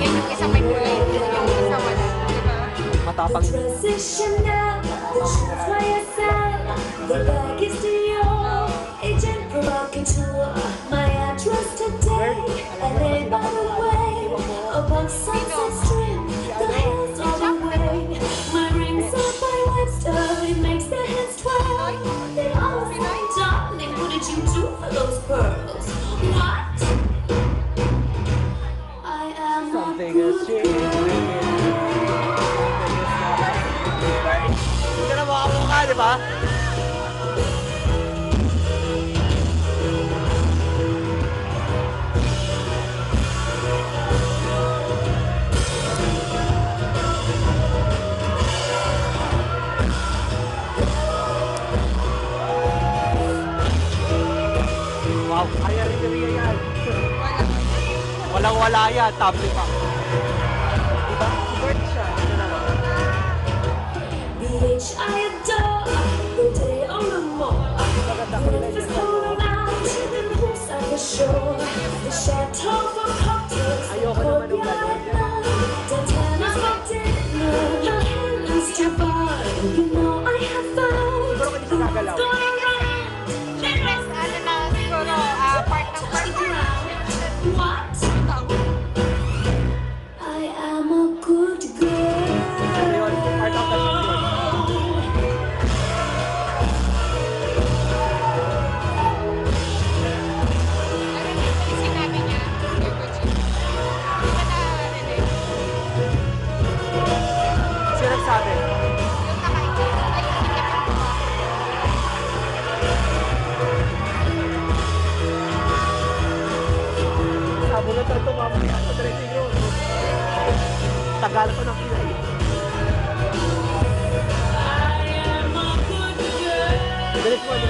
Yan yung isa may kulay. Yung isa wala. Diba? Matapang. Something has changed. Hindi ka na makamukha, di ba? Wow, kaya rin nila yan. Walang-wala yan, tablet pa. Diba? Support siya. Ano naman? BH, I adore the day on the moor. Breakfast for mountain pools at the shore. The chateau for cocktails. Ayoko naman ng gano'n. Dantana's for dinner. Her Helen's too far. You know I have found. Siguro ka sa gagalaw. Siyempre, ano na, siguro, part ng What? I am a good girl. Ano yun? Part of the show yun. sinabi niya. Di ba na, Rene? Sino nagsabi? Yung kakain siya. Ay, hindi ka Sabo na ito mamaya sa dressing room. Tagal ko ng kilay. Bilis mo,